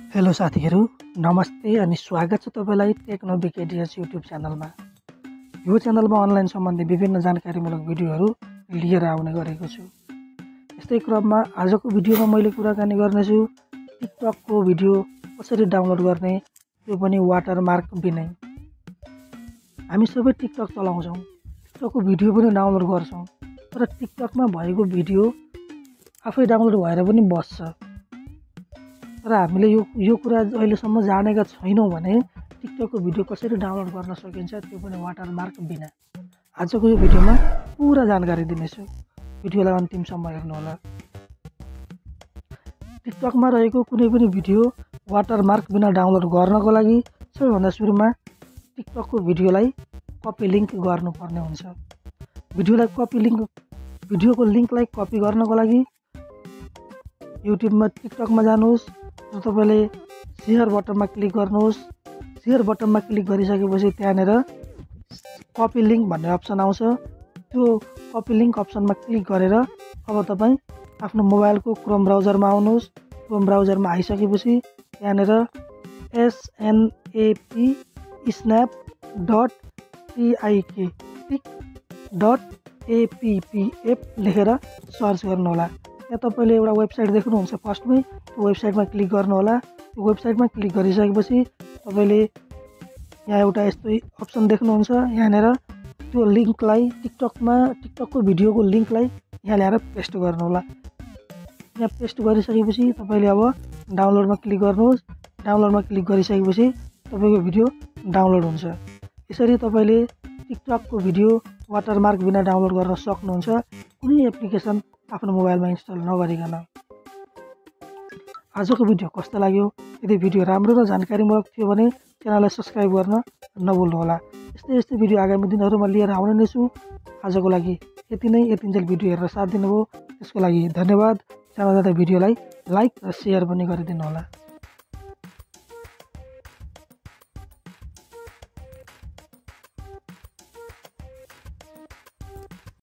Hello साथीहरू, नमस्ते अनि स्वागत छ तपाईलाई टेक्नो बिकेडियस युट्युब च्यानलमा। यो च्यानलमा अनलाइन सम्बन्धी विभिन्न जानकारीमूलक भिडियोहरू लिएर आउने गरेको छु। यस्तै क्रममा आजको भिडियोमा मैले कुराकानी गर्नेछु टिकटकको भिडियो कसरी डाउनलोड गर्ने, त्यो पनि वाटरमार्क बिनै। हामी सबै टिकटक चलाउँछौँ, टिकटकको भिडियो पनि डाउनलोड गर्छौँ, तर टिकटकमा भएको भिडियो आफै डाउनलोड भएर पनि बस्छ। तर हामीले यो कुरा अहिलेसम्म जानेका छैनौँ भने टिकटकको भिडियो कसरी डाउनलोड गर्न सकिन्छ, त्यो पनि वाटरमार्क बिना। आजको यो भिडियोमा पुरा जानकारी दिनेछु, भिडियोलाई अन्तिमसम्म हेर्नुहोला। टिकटकमा रहेको कुनै पनि भिडियो वाटरमार्क बिना डाउनलोड गर्नको लागि सबैभन्दा सुरुमा टिकटकको भिडियोलाई कपी लिङ्क गर्नुपर्ने हुन्छ। भिडियोको लिङ्कलाई कपी गर्नको लागि युट्युबमा टिकटकमा जानुहोस् र तपाईले शेयर बटनमा क्लिक गर्नुहोस्। शेयर बटनमा क्लिक गरिसकेपछि त्यहाँनेर कपी लिङ्क भन्ने अप्सन आउँछ। त्यो कपी लिङ्क अप्सनमा क्लिक गरेर अब तपाईँ आफ्नो मोबाइलको क्रोम ब्राउजरमा आउनुहोस्। क्रोम ब्राउजरमा आइसकेपछि त्यहाँनेर snap.tik.app लेखेर सर्च गर्नुहोला। यहाँ तपाईँले एउटा वेबसाइट देख्नुहुन्छ फर्स्टमै, त्यो वेबसाइटमा क्लिक गर्नुहोला। त्यो वेबसाइटमा क्लिक गरिसकेपछि तपाईँले यहाँ एउटा यस्तो अप्सन देख्नुहुन्छ। यहाँनिर त्यो लिङ्कलाई टिकटकको भिडियोको लिङ्कलाई यहाँ ल्याएर पेस्ट गर्नुहोला। यहाँ पेस्ट गरिसकेपछि तपाईँले अब डाउनलोडमा क्लिक गर्नुहोस्। डाउनलोडमा क्लिक गरिसकेपछि तपाईँको भिडियो डाउनलोड हुन्छ। यसरी तपाईँले टिकटकको भिडियो वाटरमार्क बिना डाउनलोड गर्न सक्नुहुन्छ, कुनै एप्लिकेसन आफ्नो मोबाइलमा इन्स्टल नगरिकन। आजको भिडियो कस्तो लाग्यो? यदि भिडियो राम्रो र जानकारीमूलक थियो भने च्यानललाई सब्स्क्राइब गर्न नभुल्नुहोला। यस्तै भिडियो आगामी दिनहरूमा लिएर आउने नै छु। आजको लागि यति नै। यतिन्जेल भिडियो हेरेर साथ दिनुभयो त्यसको लागि धन्यवाद। जाँदा भिडियोलाई लाइक र सेयर पनि गरिदिनुहोला।